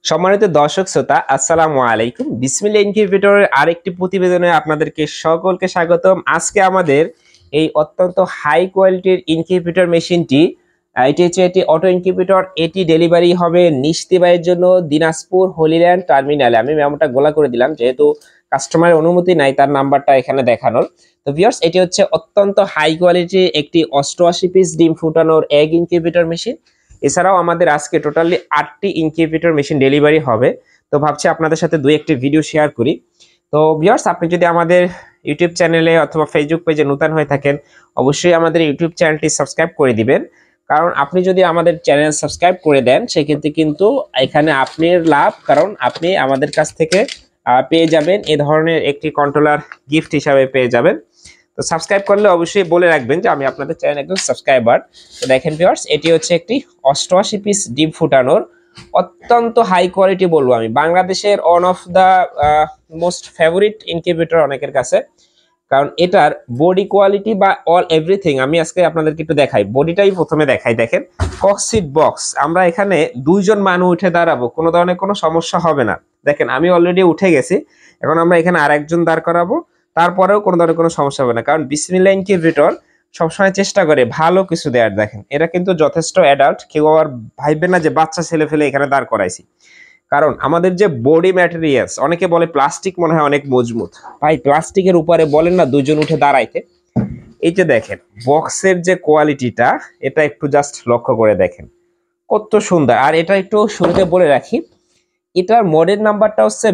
সম্মানিত দর্শক শ্রোতা, আসসালামু আলাইকুম। বিসমিল্লাহ ইনকিউবেটরের আরেকটি প্রতিবেদনে আপনাদেরকে সকলকে স্বাগতম। আজকে আমাদের এই অত্যন্ত হাই কোয়ালিটির ইনকিউবেটর মেশিনটি, এটি হচ্ছে একটি অটো ইনকিউবেটর। এটি ডেলিভারি হবে নিস্তিবাইয়ের জন্য দিনাজপুর হলিল্যান্ড টার্মিনালে। আমি মেমোটা গোলা করে দিলাম যেহেতু কাস্টমারের অনুমতি নাই তার নাম্বারটা এখানে দেখানোর। তো ভিউয়ার্স, এটি হচ্ছে অত্যন্ত হাই কোয়ালিটির একটি 88 পিস ডিম ফুটানোর এগ ইনকিউবেটর মেশিন। এছাড়াও আমাদের আজকে টোটালি 8টি ইনকিউবেটর মেশিন ডেলিভারি হবে। তো ভাবছি আপনাদের সাথে দুই একটি ভিডিও শেয়ার করি। তো ভিউয়ার্স, আপনি যদি আমাদের ইউটিউব চ্যানেলে অথবা ফেসবুক পেজে নতুন হয়ে থাকেন, অবশ্যই আমাদের ইউটিউব চ্যানেলটি সাবস্ক্রাইব করে দিবেন। কারণ আপনি যদি আমাদের চ্যানেল সাবস্ক্রাইব করে দেন সেক্ষেত্রে কিন্তু এখানে আপনার লাভ, কারণ আপনি আমাদের কাছ থেকে পেয়ে যাবেন এ ধরনের একটি কন্ট্রোলার গিফট হিসাবে পেয়ে যাবেন। তো সাবস্ক্রাইব করলে অবশ্যই বলে রাখবেন যে আমি আপনাদের চ্যানেল একজন সাবস্ক্রাইবার। তো দেখেন ভিউয়ার্স, এটি হচ্ছে একটি 88 পিস ডিম ফুটানোর অত্যন্ত হাই কোয়ালিটি, বলবো আমি বাংলাদেশের one of the most favourite incubator অনেকের কাছে। কারণ এটার বডি কোয়ালিটি বা অল এভরিথিং আমি আজকে আপনাদেরকে একটু দেখাই। বডিটাই প্রথমে দেখাই। দেখেন ককসিট বক্স, আমরা এখানে দুইজন মানুষ উঠে দাঁড়াবো, কোনো ধরনের কোনো সমস্যা হবে না। দেখেন আমি অলরেডি উঠে গেছি, এখন আমরা এখানে আরেকজন দাঁড় করাবো, তারপরেও কোনো ধরনের কোনো সমস্যা হবে না। কারণ বিসমিল্লাহ ইনকিউবেটর সবসময় চেষ্টা করে ভালো কিছু দেওয়ার। দেখেন এটা কিন্তু যথেষ্ট অ্যাডাল্ট, কেউ আবার ভাববে না যে বাচ্চা ছেলে ফেলে এখানে দাঁড় করাইছি। কারণ আমাদের যে বডি ম্যাটেরিয়ালস, অনেকে বলে প্লাস্টিক মনে হয় অনেক মজবুত, ভাই প্লাস্টিকের উপরে বলেন না দুজন উঠে দাঁড়াইতে। এই যে দেখেন বক্সের যে কোয়ালিটিটা, এটা একটু জাস্ট লক্ষ্য করে দেখেন কত সুন্দর। আর এটা একটু শুরুতে বলে রাখি, এটার মডেল নাম্বারটা হচ্ছে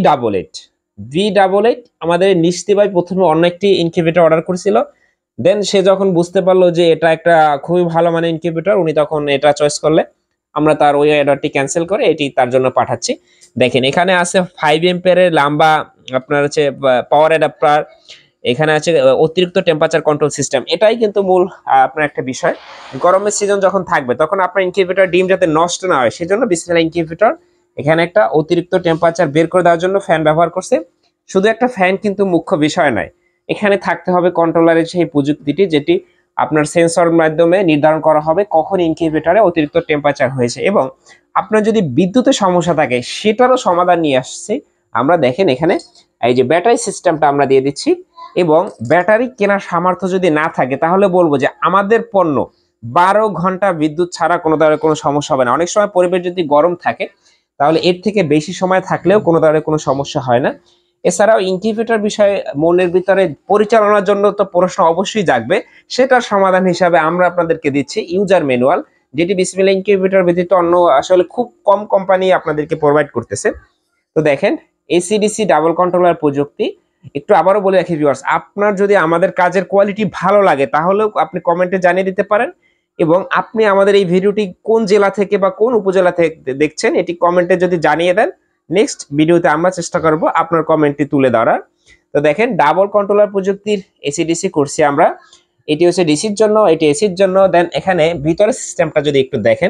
V88। আমাদের নিস্তি ভাই প্রথমে অন্য একটি ইনকিউবেটর অর্ডার করেছিল, দেন সে যখন বুঝতে পারলো যে এটা একটা খুবই ভালো মানের ইনকিউবেটর, উনি তখন এটা চয়েস করলে আমরা তার ওই অর্ডারটি ক্যান্সেল করে এটি তার জন্য পাঠাচ্ছি। দেখেন এখানে আছে 5 এম্পিয়ারের লম্বা আপনার হচ্ছে পাওয়ার অ্যাডাপ্টার, এখানে আছে অতিরিক্ত টেম্পারেচার কন্ট্রোল সিস্টেম। এটাই কিন্তু মূল আপনার একটা বিষয়। গরমের সিজন যখন থাকবে তখন আপনার ইনকিউবেটর ডিম যাতে নষ্ট না হয় সেজন্য বিসমিল্লাহ ইনকিউবেটর এখানে একটা অতিরিক্ত টেম্পারেচার বের করে দেওয়ার জন্য ফ্যান ব্যবহার করছে। শুধু একটা ফ্যান কিন্তু মুখ্য বিষয় নয়, এখানে থাকতে হবে কন্ট্রোলারের সেই প্রযুক্তিটি, যেটি আপনার সেন্সর মাধ্যমে নির্ধারণ করা হবে কখন ইনকিউবেটরে অতিরিক্ত টেম্পারেচার হয়েছে। এবং আপনার যদি বিদ্যুতের সমস্যা থাকে সেটারও সমাধান নিয়ে আসছে আমরা। দেখেন এখানে এই যে ব্যাটারি সিস্টেমটা আমরা দিয়ে দিচ্ছি, এবং ব্যাটারি কেনার সামর্থ্য যদি না থাকে তাহলে বলবো যে আমাদের পণ্য 12 ঘন্টা বিদ্যুৎ ছাড়া কোনো ধরনের কোনো সমস্যা হবে না। অনেক সময় পরিবেশ যদি গরম থাকে তাহলে এর থেকে বেশি সময় থাকলেও কোনো ধরনের কোনো সমস্যা হয় না। এছাড়াও ইনকিউবেটর বিষয়ে মনের ভিতরে পরিচালনার জন্য তো প্রশ্ন অবশ্যই জাগবে, সেটার সমাধান হিসাবে আমরা আপনাদেরকে দিচ্ছি ইউজার ম্যানুয়াল, যেটি বিসমিল্লাহ ইনকিউবেটর ব্যতীত অন্য আসলে খুব কম কোম্পানি আপনাদেরকে প্রোভাইড করতেছে। তো দেখেন এসিডিসি ডাবল কন্ট্রোলার প্রযুক্তি। একটু আবারও বলে রাখি ভিউয়ার্স, আপনার যদি আমাদের কাজের কোয়ালিটি ভালো লাগে তাহলেও আপনি কমেন্টে জানিয়ে দিতে পারেন, এবং আপনি আমাদের এই ভিডিওটি কোন জেলা থেকে বা কোন উপজেলা থেকে দেখছেন এটি কমেন্টে যদি জানিয়ে দেন, নেক্সট ভিডিওতে আমরা চেষ্টা করব আপনার কমেন্টটি তুলে ধরার। তো দেখেন ডাবল কন্ট্রোলার প্রযুক্তির এসিডিসি করছি আমরা, এটি হচ্ছে ডিসির জন্য, এটি এসির জন্য। দেন এখানে ভিতরের সিস্টেমটা যদি একটু দেখেন,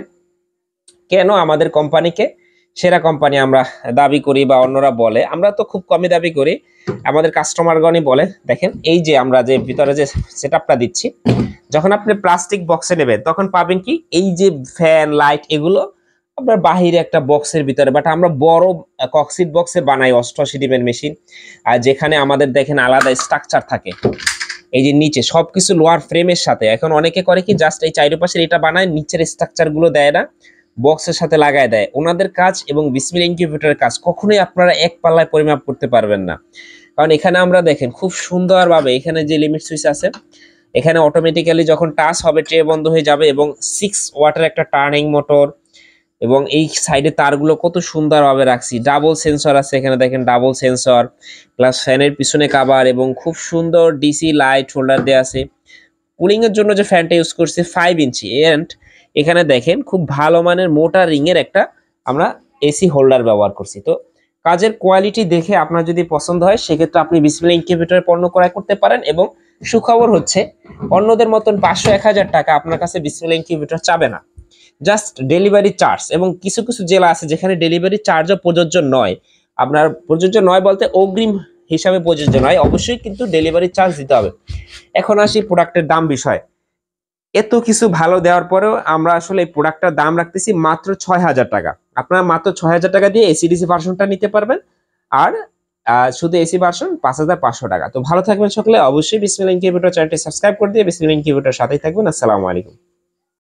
কেন আমাদের কোম্পানিকে সেরা কোম্পানি আমরা দাবি করি বা অন্যরা বলে, আমরা তো খুব কমই দাবি করি, আমাদের কাস্টমারগণই বলে। দেখেন এই যে আমরা যে ভিতরে যে সেটআপটা দিচ্ছি, যখন আপনি প্লাস্টিক বক্সে নেবেন তখন পাবেন কি এই যে ফ্যান লাইট এগুলো আপনার বাহিরে একটা বক্সের ভিতরে, বাট আমরা বড় কক্সিট বক্সে বানাই 88 ডিমের মেশিন। আর যেখানে আমাদের দেখেন আলাদা স্ট্রাকচার থাকে, এই যে নিচে সবকিছু লোয়ার ফ্রেমের সাথে। এখন অনেকে করে কি জাস্ট এই চারিপাশের এটা বানায়, নিচের স্ট্রাকচার গুলো দেয় না, বক্সের সাথে লাগায় দেয়। ওনাদের কাজ এবং বিসমিল্লাহ ইনকিউবেটরের কাজ কখনোই আপনারা এক পাল্লায় পরিমাপ করতে পারবেন না। কারণ এখানে আমরা দেখেন খুব সুন্দরভাবে এখানে যে লিমিট সুইচ আছে, এখানে অটোমেটিক্যালি যখন টাচ হবে ট্রে বন্ধ হয়ে যাবে, এবং 6 ওয়াটের একটা টার্নিং মোটর, এবং এই সাইডে তারগুলো কত সুন্দরভাবে রাখছি। ডাবল সেন্সর আছে এখানে, দেখেন ডাবল সেন্সর, প্লাস ফ্যানের পিছনে কাভার, এবং খুব সুন্দর ডিসি লাইট হোল্ডার দেওয়া আছে। কুলিং এর জন্য যে ফ্যানটা ইউজ করছি 5 ইঞ্চি, এন্ড এখানে দেখেন খুব ভালো মানের মোটা রিং এর একটা আমরা এসি হোল্ডার ব্যবহার করছি। তো কাজের কোয়ালিটি দেখে আপনার যদি পছন্দ হয় সেক্ষেত্রে আপনি বিসমিল্লাহ ইনকিউবেটরের পণ্য ক্রয় করতে পারেন। এবং সুখবর হচ্ছে অন্যদের মতন 500-1000 টাকা আপনার কাছে বিসমিল্লাহ ইনকিউবেটর চাবে না, জাস্ট ডেলিভারি চার্জ। এবং কিছু কিছু জেলা আছে যেখানে ডেলিভারি চার্জও প্রযোজ্য নয়। আপনার প্রযোজ্য নয় বলতে অগ্রিম হিসাবে প্রযোজ্য নয়, অবশ্যই কিন্তু ডেলিভারি চার্জ দিতে হবে। এখন আসি প্রোডাক্টের দাম বিষয়। এত কিছু ভালো দেওয়ার পরেও আমরা আসলে এই প্রোডাক্টটার দাম রাখতেছি মাত্র 6,000 টাকা। আপনারা মাত্র 6,000 টাকা দিয়ে এসিডিসি ভার্সনটা নিতে পারবেন। আর শুধু এসি ভার্সন 5,500 টাকা। তো ভালো থাকবেন সকলে, অবশ্যই বিসমিল্লাহ ইনকিউবেটর চ্যানেলটি সাবস্ক্রাইব করে দিয়ে বিসমিল্লাহ ইনকিউবেটর সাথেই থাকবেন। আসসালামু আলাইকুম।